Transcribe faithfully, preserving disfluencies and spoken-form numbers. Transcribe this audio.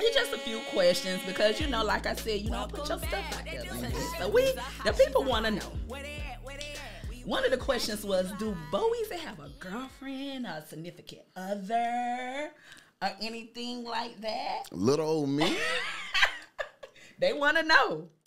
It's just a few questions because, you know, like I said, you don't put your stuff out there like this. So we, the people want to know. One of the questions was, do Bo Weezy have a girlfriend, a significant other, or anything like that? Little old me? They want to know.